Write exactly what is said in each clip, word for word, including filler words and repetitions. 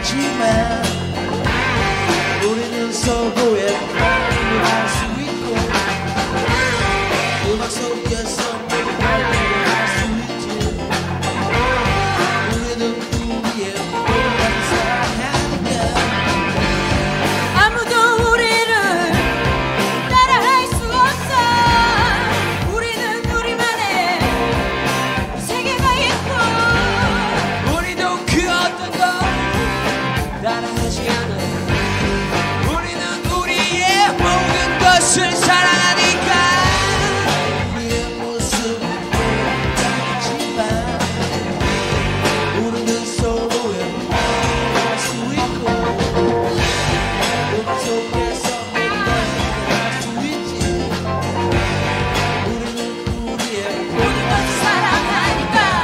다르지만 우리는 서로의 마음을 알 수 있고 음악 속에서 발견을 할 수 있지. 우리는 우리의 모든 사랑하니까 아무도 우리를 따라할 수 없어. 우리는 우리만의 세계가 있고 우리도 그 어떤 것 따라하지 않아. 우리는 우리의 모든 것을 사랑하니까. 우리의 모습은 다르지만 우리는 서로의 마음을 알 수 있고 음악 속에서 할 수 있지. 우리는 우리의 모든 것을 사랑하니까.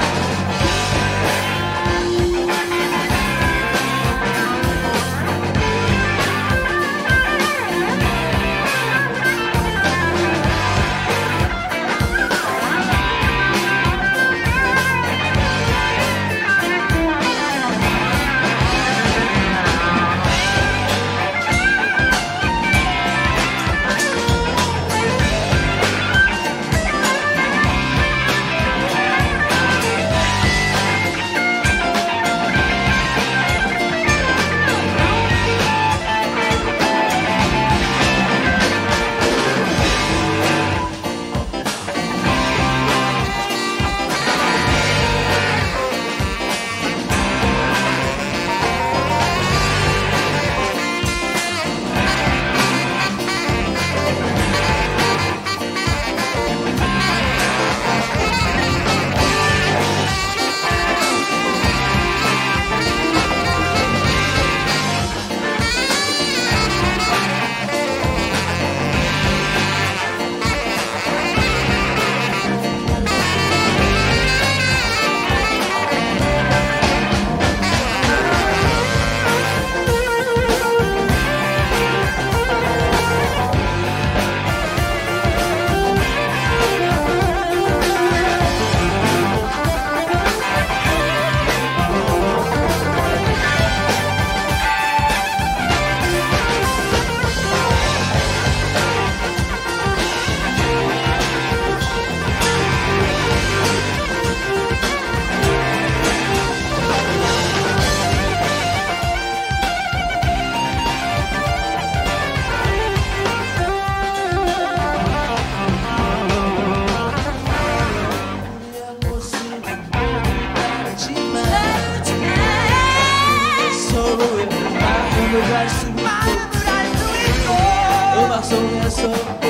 서로의 마음을 알 수 있고 음악 속에서